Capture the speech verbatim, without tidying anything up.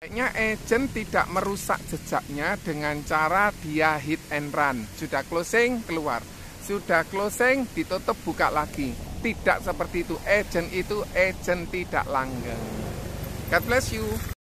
Kayaknya agent tidak merusak jejaknya dengan cara dia hit and run. Sudah closing, keluar. Sudah closing, ditutup, buka lagi. Tidak seperti itu. Agent itu agent tidak langgeng. God bless you.